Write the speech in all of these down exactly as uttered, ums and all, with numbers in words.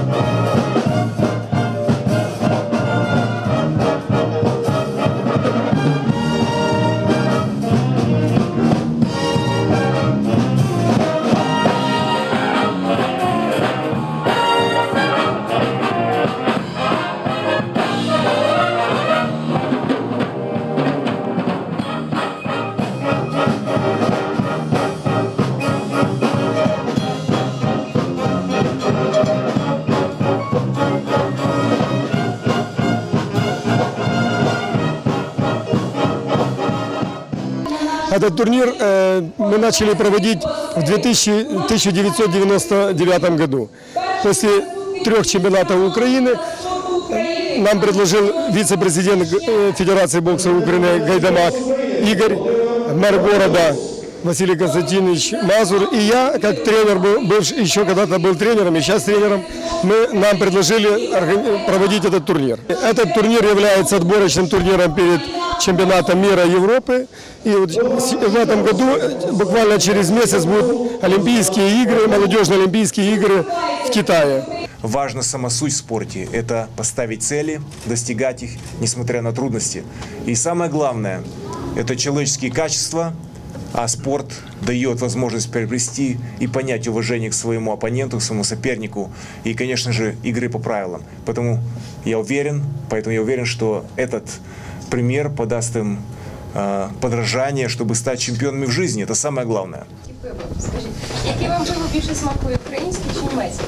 Этот турнир э, мы начали проводить в тысяча девятьсот девяносто девятом году. После трех чемпионатов Украины нам предложил вице-президент Федерации бокса Украины Гайдамак Игорь, мэр города Василий Константинович Мазур и я, как тренер, был, бывший, еще когда-то был тренером и сейчас тренером, мы, нам предложили проводить этот турнир. Этот турнир является отборочным турниром перед чемпионатом мира Европы. И вот в этом году, буквально через месяц, будут Олимпийские игры, молодежные Олимпийские игры в Китае. Важна сама суть в спорте – это поставить цели, достигать их, несмотря на трудности. И самое главное – это человеческие качества, а спорт дает возможность приобрести и понять уважение к своему оппоненту, к своему сопернику и, конечно же, игры по правилам. Поэтому я уверен, поэтому я уверен, что этот пример подаст им э, подражание, чтобы стать чемпионами в жизни. Это самое главное. Скажіть, яке вам пиво більше смакує, українське чи німецьке?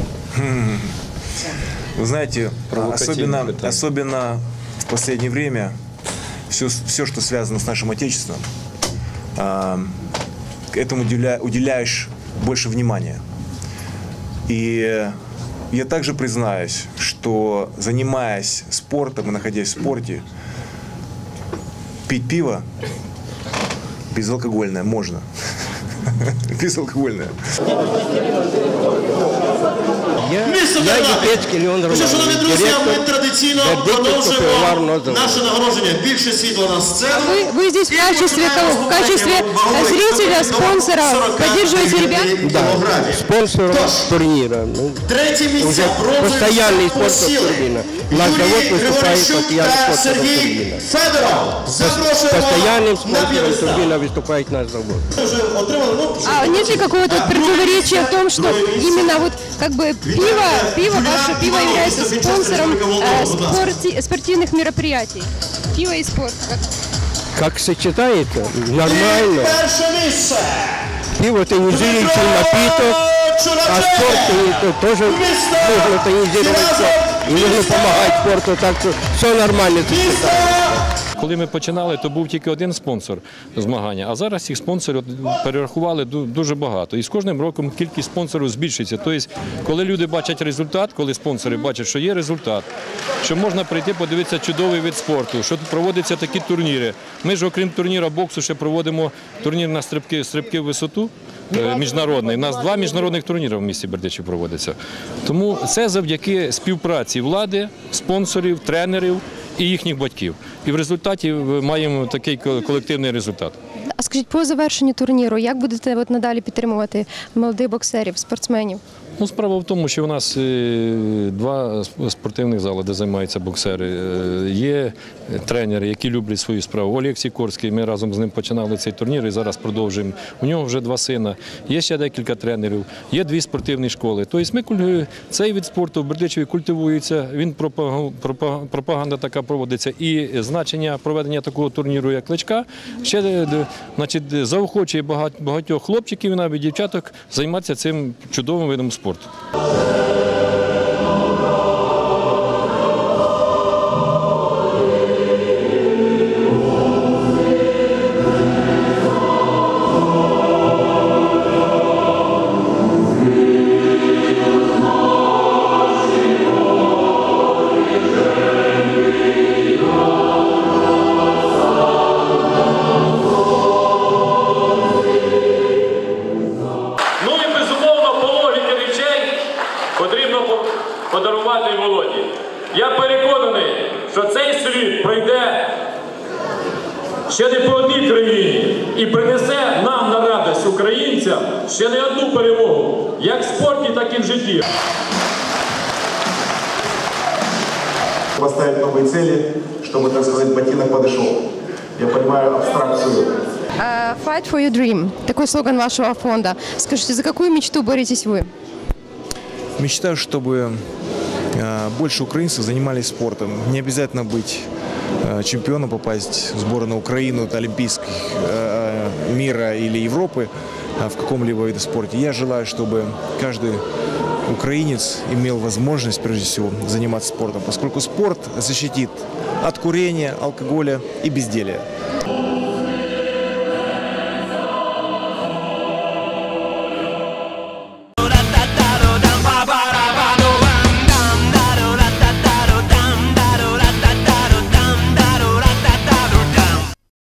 Вы знаете, особенно, особенно в последнее время все, все, что связано с нашим Отечеством, к этому уделя, уделяешь больше внимания. И я также признаюсь, что, занимаясь спортом и находясь в спорте, пить пиво безалкогольное можно. Безалкогольное. Я, я Ліпецький Леон Романович, директор Бердичівського наше нагородження. Більше світла на сцену. Вы, вы здесь в качестве кого? В качестве зрителя, спонсора, поддерживаете ребят? Да, спонсором турнира. Ну, третє місце уже постоянный спонсор турнира. Наш завод выступает постоянным спонсором турнира. Постоянным спонсором турнира выступает наш завод. А нет ли какого-то противоречия в том, что именно вот как бы пиво, пиво, ваше пиво является спонсором э, спорти, спортивных мероприятий? Пиво и спорт. Как, как сочетается? Нормально. Пиво тонизирующий напиток, а спорт тоже нужно тонизировать. И нужно помогать спорту, так что все нормально сочетается. Коли ми починали, то був тільки один спонсор змагання, а зараз цих спонсорів перерахували дуже багато. І з кожним роком кількість спонсорів збільшується. Тобто, коли люди бачать результат, коли спонсори бачать, що є результат, що можна прийти подивитися чудовий вид спорту, що проводяться такі турніри. Ми ж, окрім турніру боксу, ще проводимо турнір на стрибки, стрибки в висоту міжнародний. У нас два міжнародних турніри в місті Бердичів проводяться. Тому це завдяки співпраці влади, спонсорів, тренерів і їхніх батьків. І в результаті маємо такий колективний результат. А скажіть, по завершенню турніру, як будете от надалі підтримувати молодих боксерів, спортсменів? Ну, справа в тому, що у нас два спортивних зали, де займаються боксери. Є тренери, які люблять свою справу. Олег Сікорський, ми разом з ним починали цей турнір і зараз продовжуємо. У нього вже два сина, є ще декілька тренерів, є дві спортивні школи. Тобто ми, цей вид спорту в Бердичеві культивується, він пропаганда така проводиться. І значення проведення такого турніру, як Кличка, ще значить, заохочує багатьох хлопчиків і навіть дівчаток займатися цим чудовим видом спорту. Подарувати Володі. Я переконаний, що цей світ пройде ще не по одній країні і принесе нам на радість українцям ще не одну перемогу, як в спорті, так і в житті. Поставить новые цели, чтобы, так сказать, ботинок подошел. Я понимаю абстракцию. Uh, Fight for your dream. Такой слоган вашего фонда. Скажите, за какую мечту боретесь вы? Мечтаю, чтобы э, больше украинцев занимались спортом. Не обязательно быть э, чемпионом, попасть в сборную Украины, от олимпийских э, мира или Европы э, в каком-либо виде спорта. Я желаю, чтобы каждый украинец имел возможность, прежде всего, заниматься спортом, поскольку спорт защитит от курения, алкоголя и безделия.